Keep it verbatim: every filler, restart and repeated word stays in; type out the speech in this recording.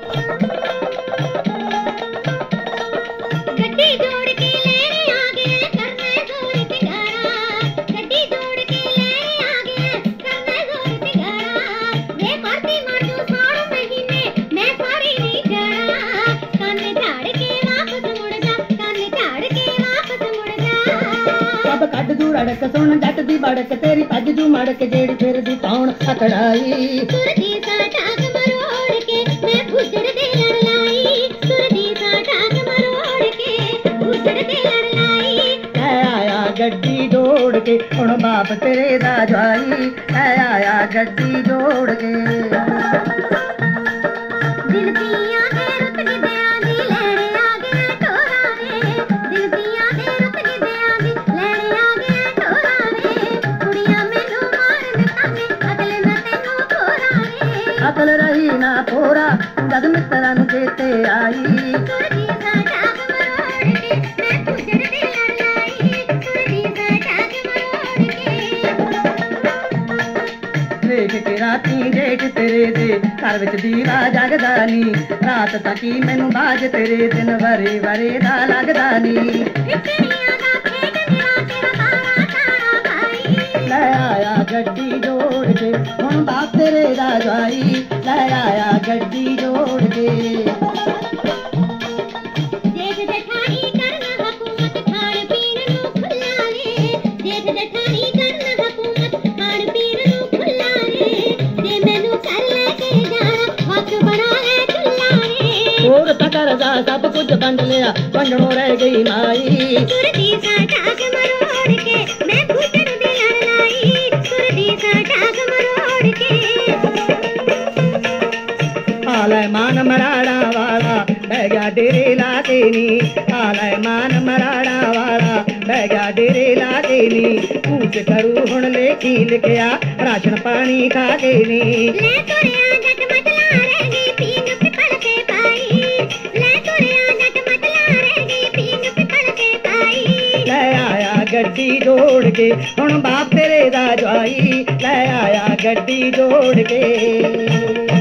गड्डी जोड़ के लेने आ गए करने जोर से गारा, गड्डी जोड़ के लेने आ गए करने जोर से गारा। वे पार्टी मारू साड़ महीने मैं सारी नहीं जाना, कान झाड़ के वापस मुड़ जा, कान झाड़ के वापस मुड़ जा। अब कट जू रड़क सुन जट दी बड़क तेरी पज जू मड़क जेड़ी फिर दी पाउन अकड़ाई। सुरदी सा टाक मरोड़ के मैं फुसड़ दे लड़ लाई, सुरदी सा टाक मरोड़ के फुसड़ दे लड़ लाई। ऐ आया गड्डी जोड़ के हुण बाप तेरे दा जवाई, ऐ आया गड्डी जोड़ के। दिल पिया दे रुत दी दया दी लैणे आ गया ढोरा वे, दिल पिया दे रुत दी दया दी लैणे आ गया ढोरा वे। कुड़ियां मैनू मार मिटाने अगल मैं तैनू खोरा वे, अकल रही ना पोरा जद मित्रा नू चेते आई। सुरदी सा टाक मरोड़ के मैं फुसड़ दे लड़ लाई, सुरदी सा टाक मरोड़ के। देख के राती जेठ तेरे दे घर विच दीवा जगदा नी, रात तकी मैनू बाज तेरे दिन वरे वरे दा लगदा नी। इकड़ियां दा खेड मेरा तेरा तारा तारा भाई, ले आया गड्डी जोड़ के हुण बाप तेरे दा जवाई, ले आया गड्डी जोड़ के। जेठ जठानी करना हुकूमत खाण पीण नू खुला रे, जेठ जठानी करना हुकूमत खाण पीण नू खुला रे। जे मैनू कर लेके जाना वक्त बड़ा है खुला रे, और तकर जा सब कुछ बंड लिया बंडणों रह गई माई। सुरदी सा टाक मरोड़ के मैं फुसड़ दे लड़ लाई, सुरदी सा टाक मरोड़ के। आलय मान मराड़ा वाला बह गया डेरे लाके नी, आलय मान मराड़ा वाला बह गया डेरे लाके नी। पूछ करू हुण लेखी लिखया राशन पानी खा के नी। ले तुरिया जट मतला रह गई पींग पिपल के पाई, ले तुरिया जट मतला रह गई पींग पिपल के पाई। ले आया गड्डी जोड़ के हुण बाप तेरे दा जवाई, ले आया गड्डी जोड़ के।